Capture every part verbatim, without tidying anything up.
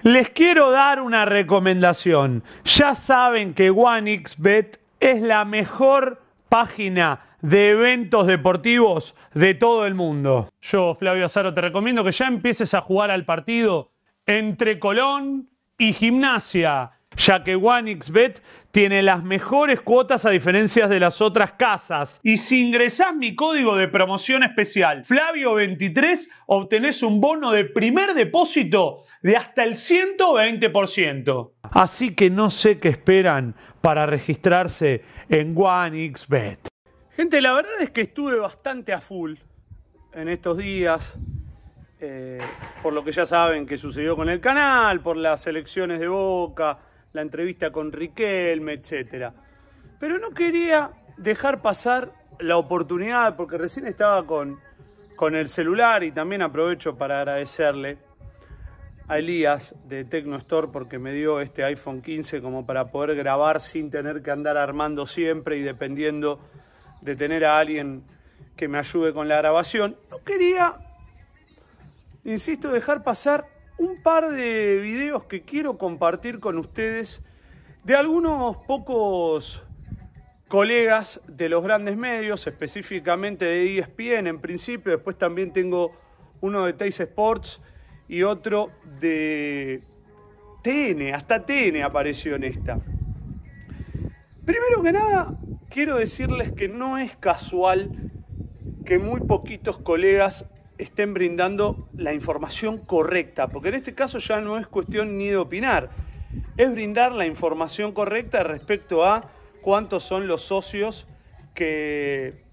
Les quiero dar una recomendación. Ya saben que OneXBet es la mejor página de eventos deportivos de todo el mundo. Yo, Flavio Azaro, te recomiendo que ya empieces a jugar al partido entre Colón y Gimnasia, ya que OneXBet tiene las mejores cuotas a diferencia de las otras casas. Y si ingresás mi código de promoción especial Flavio veintitrés, obtenés un bono de primer depósito de hasta el ciento veinte por ciento. Así que no sé qué esperan para registrarse en OneXBet. Gente, la verdad es que estuve bastante a full en estos días. Eh, por lo que ya saben que sucedió con el canal, por las elecciones de Boca, la entrevista con Riquelme, etcétera. Pero no quería dejar pasar la oportunidad, porque recién estaba con, con el celular, y también aprovecho para agradecerle a Elías de Tecnostore porque me dio este iPhone quince como para poder grabar sin tener que andar armando siempre y dependiendo de tener a alguien que me ayude con la grabación. No quería, insisto, dejar pasar un par de videos que quiero compartir con ustedes de algunos pocos colegas de los grandes medios, específicamente de E S P N en principio. Después también tengo uno de Teis Sports y otro de T N, hasta T N apareció en esta. Primero que nada, quiero decirles que no es casual que muy poquitos colegas estén brindando la información correcta, porque en este caso ya no es cuestión ni de opinar, es brindar la información correcta respecto a cuántos son los socios que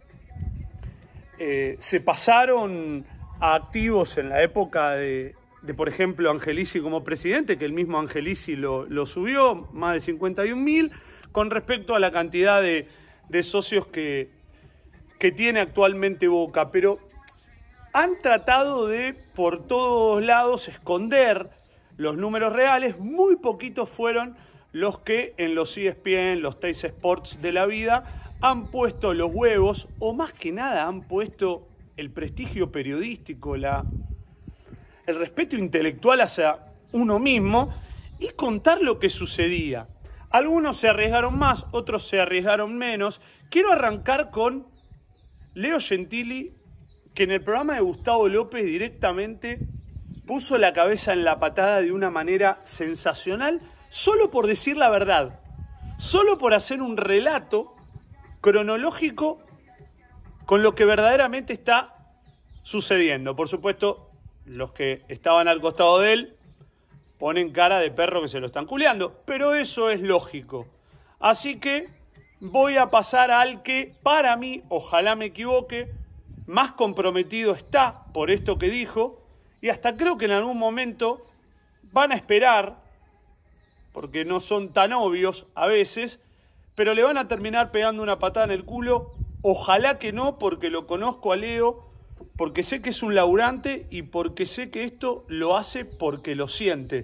eh, se pasaron a activos en la época de, de, por ejemplo, Angelici como presidente, que el mismo Angelici lo, lo subió, más de cincuenta y un mil, con respecto a la cantidad de, de socios que, que tiene actualmente Boca. Pero han tratado de, por todos lados, esconder los números reales. Muy poquitos fueron los que en los E S P N, los Teis Sports de la vida, han puesto los huevos, o más que nada han puesto el prestigio periodístico, la, el respeto intelectual hacia uno mismo y contar lo que sucedía. Algunos se arriesgaron más, otros se arriesgaron menos. Quiero arrancar con Leo Gentili, que en el programa de Gustavo López directamente puso la cabeza en la patada de una manera sensacional, solo por decir la verdad, solo por hacer un relato cronológico con lo que verdaderamente está sucediendo. Por supuesto, los que estaban al costado de él ponen cara de perro que se lo están culeando, pero eso es lógico. Así que voy a pasar al que, para mí, ojalá me equivoque, más comprometido está por esto que dijo, y hasta creo que en algún momento van a esperar, porque no son tan obvios a veces, pero le van a terminar pegando una patada en el culo. Ojalá que no, porque lo conozco a Leo, porque sé que es un laburante y porque sé que esto lo hace porque lo siente,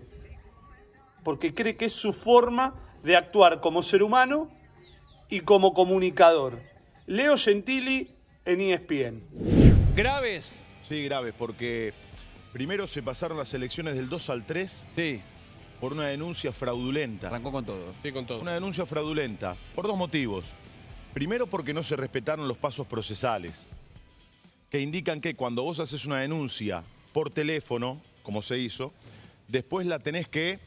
porque cree que es su forma de actuar como ser humano y como comunicador. Leo Gentili en E S P N. ¿Graves? Sí, graves, porque primero se pasaron las elecciones del dos al tres Sí. por una denuncia fraudulenta. Arrancó con todo. Sí, con todo. Una denuncia fraudulenta, por dos motivos. Primero, porque no se respetaron los pasos procesales, que indican que cuando vos haces una denuncia por teléfono, como se hizo, después la tenés que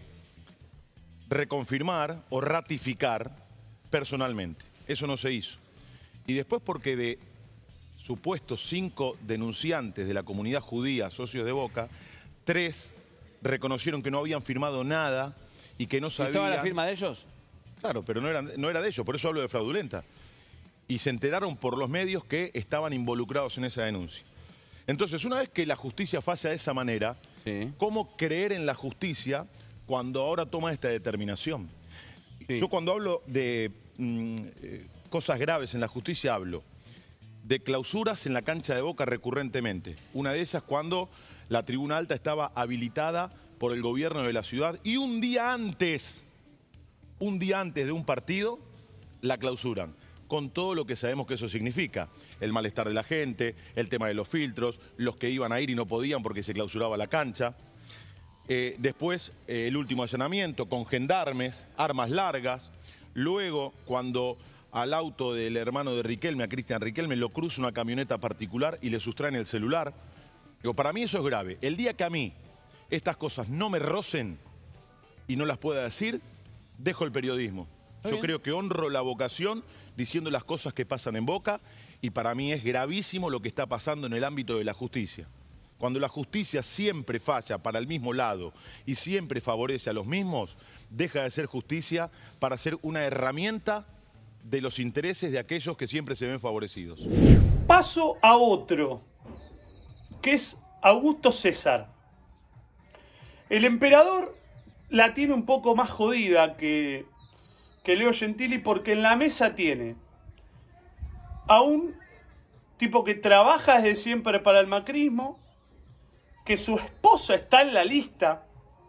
reconfirmar o ratificar personalmente. Eso no se hizo. Y después porque de supuestos cinco denunciantes de la comunidad judía, socios de Boca, tres reconocieron que no habían firmado nada y que no sabían... ¿Estaba la firma de ellos? Claro, pero no era, no era de ellos, por eso hablo de fraudulenta. Y se enteraron por los medios que estaban involucrados en esa denuncia. Entonces, una vez que la justicia falla de esa manera, Sí. ¿cómo creer en la justicia cuando ahora toma esta determinación? Sí. Yo cuando hablo de mm, eh, cosas graves en la justicia, hablo de clausuras en la cancha de Boca recurrentemente. Una de esas cuando la tribuna alta estaba habilitada por el gobierno de la ciudad y un día antes, un día antes de un partido, la clausuran. Con todo lo que sabemos que eso significa. El malestar de la gente, el tema de los filtros, los que iban a ir y no podían porque se clausuraba la cancha. Eh, después, eh, el último allanamiento con gendarmes, armas largas. Luego, cuando al auto del hermano de Riquelme, a Cristian Riquelme, lo cruza una camioneta particular y le sustraen el celular. Digo, para mí eso es grave. El día que a mí estas cosas no me rocen y no las pueda decir, dejo el periodismo. Yo bien. creo que honro la vocación diciendo las cosas que pasan en Boca y para mí es gravísimo lo que está pasando en el ámbito de la justicia. Cuando la justicia siempre falla para el mismo lado y siempre favorece a los mismos, deja de ser justicia para ser una herramienta de los intereses de aquellos que siempre se ven favorecidos. Paso a otro, que es Augusto César. El emperador la tiene un poco más jodida que, que Leo Gentili porque en la mesa tiene a un tipo que trabaja desde siempre para el macrismo, que su esposa está en la lista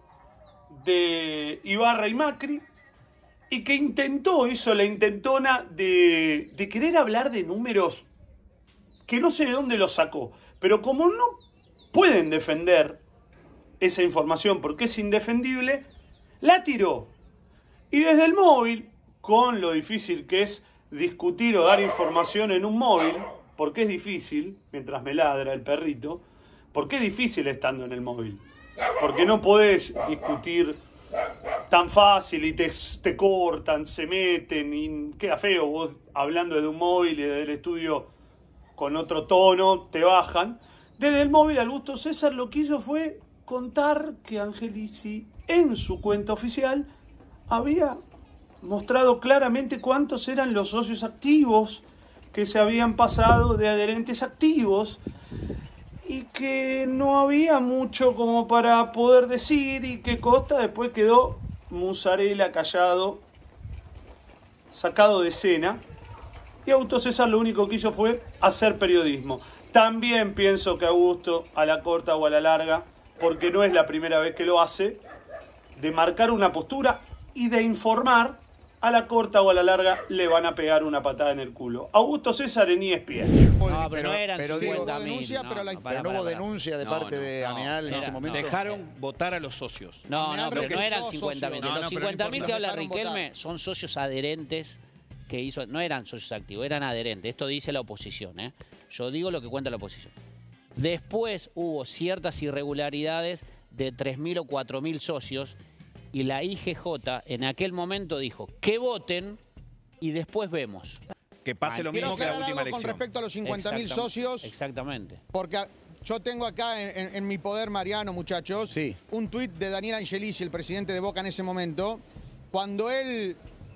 de Ibarra y Macri, y que intentó, hizo la intentona de, de querer hablar de números que no sé de dónde los sacó, pero como no pueden defender esa información porque es indefendible, la tiró. Y desde el móvil, con lo difícil que es discutir o dar información en un móvil, porque es difícil, mientras me ladra el perrito, porque es difícil estando en el móvil, porque no podés discutir tan fácil y te, te cortan, se meten y queda feo vos hablando desde un móvil y desde el estudio con otro tono, te bajan. Desde el móvil, Augusto César lo que hizo fue contar que Angelici en su cuenta oficial había mostrado claramente cuántos eran los socios activos que se habían pasado de adherentes activos y que no había mucho como para poder decir y que Costa después quedó musarela, callado, sacado de escena. Y Augusto César lo único que hizo fue hacer periodismo. También pienso que Augusto, a la corta o a la larga, porque no es la primera vez que lo hace, de marcar una postura y de informar, a la corta o a la larga le van a pegar una patada en el culo. Augusto César en E S P N. No, pero, pero no eran pero cincuenta mil. Denuncia, No, pero, la, no, pero para, no hubo para, para. denuncia de No, parte no, de no, Ameal en era, ese momento. Dejaron votar a los socios. No, no, pero que no eran sos cincuenta mil. socio. De No, los no, pero no cincuenta mil importa. que habla Dejaron Riquelme votar. son socios adherentes que hizo. No eran socios activos, eran adherentes. Esto dice la oposición, ¿eh? Yo digo lo que cuenta la oposición. Después hubo ciertas irregularidades de tres mil o cuatro mil socios y la I G J en aquel momento dijo que voten y después vemos. Que pase lo Quiero mismo que la aclarar última algo con elección. respecto a los cincuenta mil Exactam- socios, Exactamente. porque a- yo tengo acá en, en- en mi poder, Mariano, muchachos, Sí. un tuit de Daniel Angelici, el presidente de Boca en ese momento, cuando él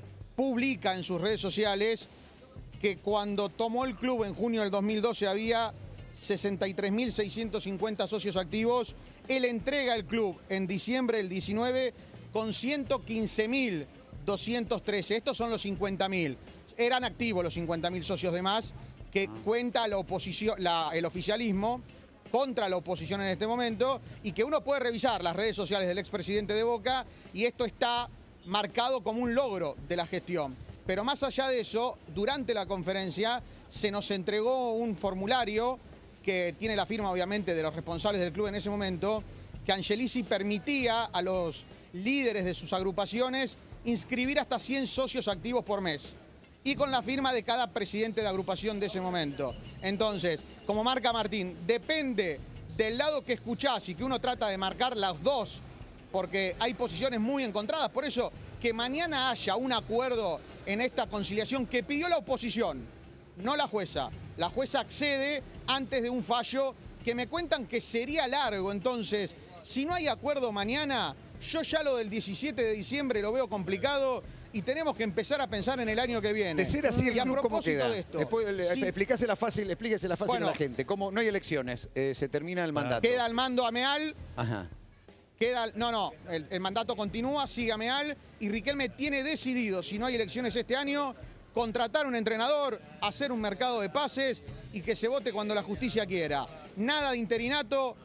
publica en sus redes sociales que cuando tomó el club en junio del dos mil doce había sesenta y tres mil seiscientos cincuenta socios activos. Él entrega el club en diciembre del diecinueve con ciento quince mil doscientos trece. Estos son los cincuenta mil. Eran activos los cincuenta mil socios de más que cuenta la oposición, la- el oficialismo contra la oposición en este momento y que uno puede revisar las redes sociales del expresidente de Boca y esto está marcado como un logro de la gestión. Pero más allá de eso, durante la conferencia se nos entregó un formulario que tiene la firma obviamente de los responsables del club en ese momento, que Angelici permitía a los líderes de sus agrupaciones inscribir hasta cien socios activos por mes y con la firma de cada presidente de agrupación de ese momento. Entonces, como marca Martín, depende del lado que escuchás y que uno trata de marcar las dos, porque hay posiciones muy encontradas. Por eso, que mañana haya un acuerdo en esta conciliación que pidió la oposición, no la jueza. La jueza accede antes de un fallo que me cuentan que sería largo. Entonces, si no hay acuerdo mañana, yo ya lo del diecisiete de diciembre lo veo complicado y tenemos que empezar a pensar en el año que viene. De ser así, el y a club, ¿cómo propósito queda? de esto, Después, le- si explícasela fácil, explíquesela fácil Bueno. a la gente. ¿Cómo? No hay elecciones, eh, se termina el mandato. queda el mando a Meal, Ajá. queda, no, no, el, el mandato continúa, sigue a Meal y Riquelme tiene decidido, si no hay elecciones este año, contratar un entrenador, hacer un mercado de pases y que se vote cuando la justicia quiera. Nada de interinato.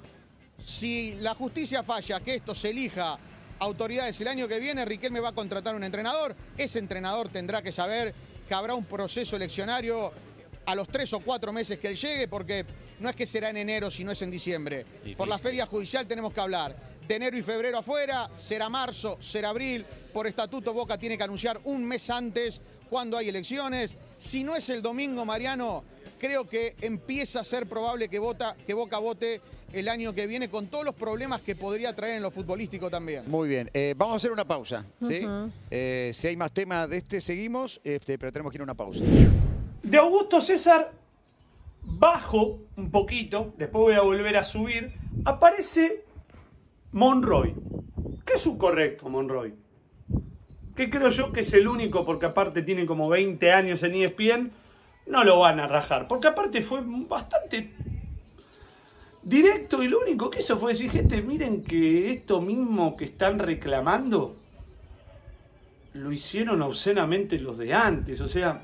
Si la justicia falla que esto se elija autoridades el año que viene, Riquelme va a contratar un entrenador. Ese entrenador tendrá que saber que habrá un proceso eleccionario a los tres o cuatro meses que él llegue, porque no es que será en enero, sino es en diciembre. Difícil. Por la feria judicial tenemos que hablar de enero y febrero afuera, será marzo, será abril. Por estatuto Boca tiene que anunciar un mes antes cuando hay elecciones. Si no es el domingo, Mariano, creo que empieza a ser probable que, vota, que Boca vote el año que viene con todos los problemas que podría traer en lo futbolístico también. Muy bien, eh, vamos a hacer una pausa, ¿sí? Ujú. Eh, si hay más temas de este, seguimos, este, pero tenemos que ir a una pausa. De Augusto César, bajo un poquito, después voy a volver a subir, aparece Monroy. ¿Qué es un correcto, Monroy? Que creo yo que es el único, porque aparte tiene como veinte años en E S P N, no lo van a rajar. Porque aparte fue bastante directo y lo único que hizo fue decir, gente, miren que esto mismo que están reclamando, lo hicieron obscenamente los de antes. O sea,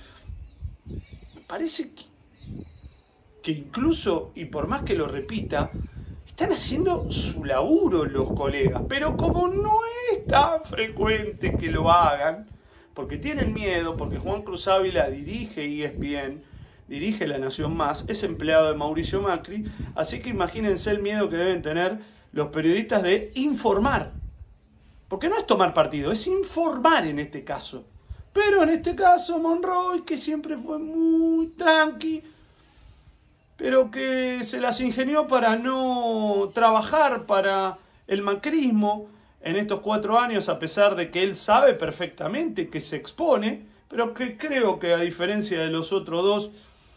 parece que, que incluso, y por más que lo repita, están haciendo su laburo los colegas, pero como no es tan frecuente que lo hagan, porque tienen miedo, porque Juan Cruz Ávila dirige E S P N, dirige La Nación Más, es empleado de Mauricio Macri, así que imagínense el miedo que deben tener los periodistas de informar, porque no es tomar partido, es informar en este caso. Pero en este caso Monroy, que siempre fue muy tranqui, pero que se las ingenió para no trabajar para el macrismo en estos cuatro años, a pesar de que él sabe perfectamente que se expone, pero que creo que a diferencia de los otros dos,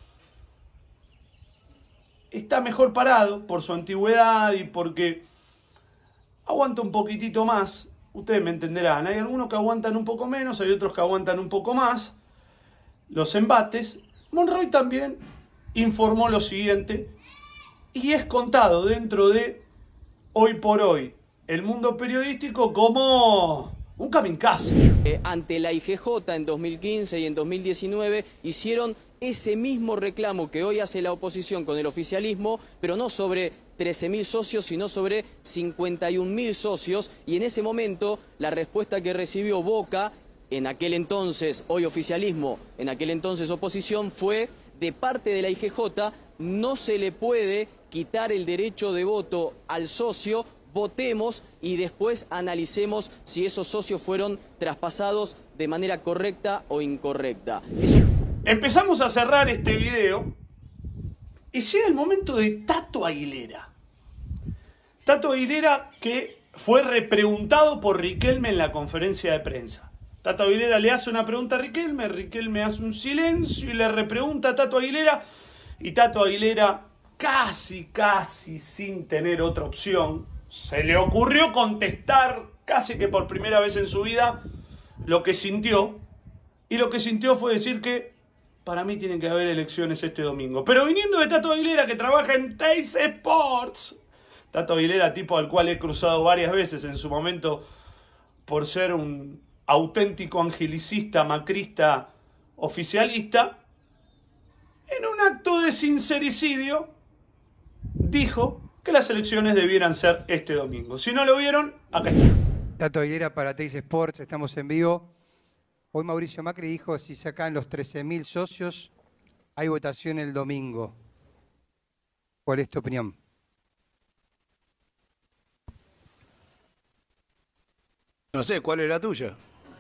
está mejor parado por su antigüedad y porque aguanta un poquitito más. Ustedes me entenderán, hay algunos que aguantan un poco menos, hay otros que aguantan un poco más los embates. Monroy también informó lo siguiente, y es contado dentro de Hoy por Hoy, el mundo periodístico, como un kamikaze. Eh, ante la I G J en dos mil quince y en dos mil diecinueve hicieron ese mismo reclamo que hoy hace la oposición con el oficialismo, pero no sobre trece mil socios, sino sobre cincuenta y un mil socios, y en ese momento la respuesta que recibió Boca, en aquel entonces, hoy oficialismo, en aquel entonces oposición, fue de parte de la I G J, no se le puede quitar el derecho de voto al socio, votemos y después analicemos si esos socios fueron traspasados de manera correcta o incorrecta. Eso... Empezamos a cerrar este video y llega el momento de Tato Aguilera. Tato Aguilera, que fue repreguntado por Riquelme en la conferencia de prensa. Tato Aguilera le hace una pregunta a Riquelme, Riquelme hace un silencio y le repregunta a Tato Aguilera, y Tato Aguilera, casi, casi sin tener otra opción, se le ocurrió contestar casi que por primera vez en su vida lo que sintió, y lo que sintió fue decir que para mí tienen que haber elecciones este domingo. Pero viniendo de Tato Aguilera, que trabaja en Teis Sports, Tato Aguilera, tipo al cual he cruzado varias veces en su momento por ser un auténtico angelicista, macrista, oficialista, en un acto de sincericidio, dijo que las elecciones debieran ser este domingo. Si no lo vieron, acá está. Tato Aguilera para Teis Sports, estamos en vivo. Hoy Mauricio Macri dijo, si sacan los trece mil socios, hay votación el domingo. ¿Cuál es tu opinión? No sé, ¿cuál es la tuya?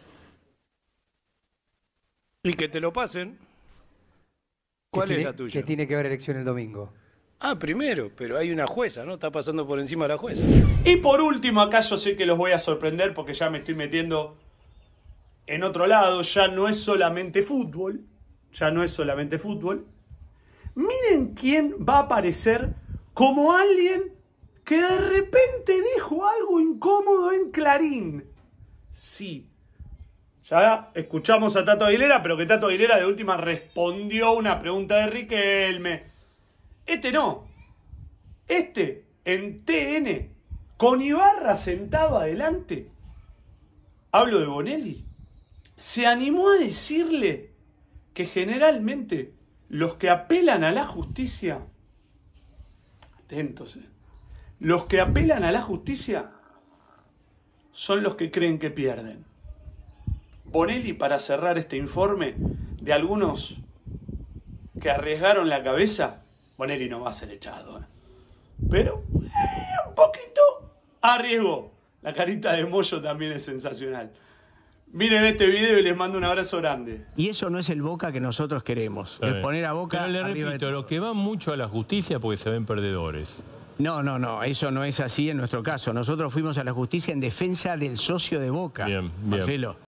Y que te lo pasen. ¿Cuál es la tuya? Que tiene que haber elección el domingo. Ah, primero, pero hay una jueza, ¿no? Está pasando por encima de la jueza. Y por último, acá yo sé que los voy a sorprender porque ya me estoy metiendo en otro lado, ya no es solamente fútbol, ya no es solamente fútbol. Miren quién va a aparecer como alguien que de repente dijo algo incómodo en Clarín. Sí, ya escuchamos a Tato Aguilera, pero que Tato Aguilera de última respondió una pregunta de Riquelme. Este no, este en T N, con Ibarra sentado adelante, hablo de Bonelli, se animó a decirle que generalmente los que apelan a la justicia, atentos, eh, los que apelan a la justicia son los que creen que pierden. Bonelli, para cerrar este informe de algunos que arriesgaron la cabeza, Bonelli no va a ser echado, ¿eh? Pero eh, un poquito Arriesgó. La carita de Moyo también es sensacional. Miren este video y les mando un abrazo grande. Y eso no es el Boca que nosotros queremos. Es poner a Boca Pero le arriba repito, de... lo que va mucho a la justicia porque se ven perdedores. No, no, no, eso no es así en nuestro caso. Nosotros fuimos a la justicia en defensa del socio de Boca, Bien, bien. Marcelo.